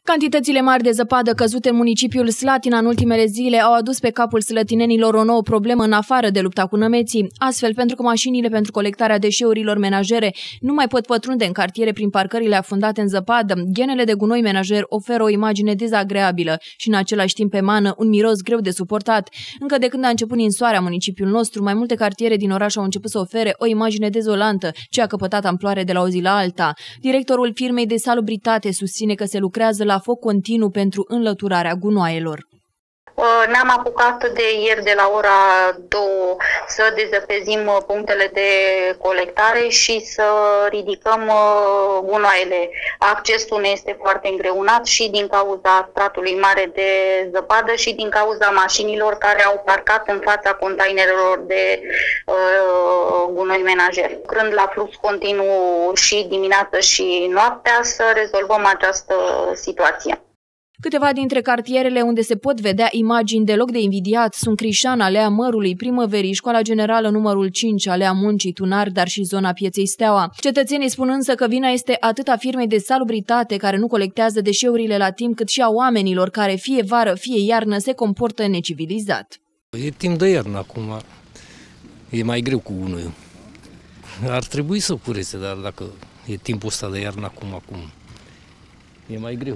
Cantitățile mari de zăpadă căzute în municipiul Slatina în ultimele zile au adus pe capul slătinenilor o nouă problemă în afară de lupta cu nămeții. Astfel, pentru că mașinile pentru colectarea deșeurilor menajere nu mai pot pătrunde în cartiere prin parcările afundate în zăpadă, ghenele de gunoi menajer oferă o imagine dezagreabilă și în același timp emană un miros greu de suportat. Încă de când a început ninsoarea municipiul nostru, mai multe cartiere din oraș au început să ofere o imagine dezolantă, ce a căpătat amploare de la o zi la alta. Directorul firmei de salubritate susține că se lucrează la foc continuu pentru înlăturarea gunoaielor. Ne-am apucat de ieri de la ora 2 să dezăpezim punctele de colectare și să ridicăm gunoaiele. Accesul ne este foarte îngreunat și din cauza stratului mare de zăpadă și din cauza mașinilor care au parcat în fața containerelor de gunoi menajer. Lucrând la flux continuu și dimineața și noaptea să rezolvăm această situație. Câteva dintre cartierele unde se pot vedea imagini deloc de invidiat sunt Crișan, Alea Mărului, Primăverii, Școala Generală numărul 5, Alea Muncii, Tunar, dar și zona Pieței Steaua. Cetățenii spun însă că vina este atât a firmei de salubritate care nu colectează deșeurile la timp, cât și a oamenilor care fie vară, fie iarnă se comportă necivilizat. E timp de iarnă acum, e mai greu cu gunoiul. Ar trebui să cureze, dar dacă e timpul ăsta de iarnă acum e mai greu.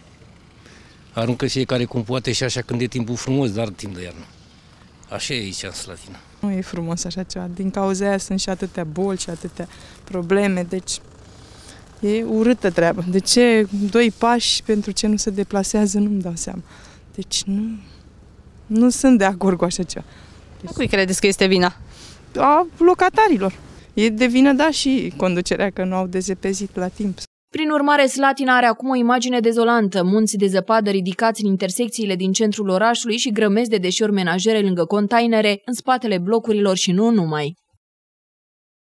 Aruncă fiecare cum poate și așa când e timpul frumos, dar timp de iarnă. Așa e aici în Slatina. Nu e frumos așa ceva. Din cauza aia sunt și atâtea boli și atâtea probleme, deci e urâtă treaba. De ce 2 pași pentru ce nu se deplasează, nu-mi dau seama. Deci nu sunt de acord cu așa ceva. Deci, cui credeți că este vina? A locatarilor. E de vină, da, și conducerea că nu au dezăpezit la timp. Prin urmare, Slatina are acum o imagine dezolantă, munți de zăpadă ridicați în intersecțiile din centrul orașului și grămezi de deșeuri menajere lângă containere, în spatele blocurilor și nu numai.